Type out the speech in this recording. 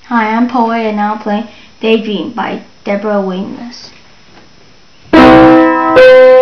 Hi, I'm Powei and I'll play Daydream by Debra Wanless.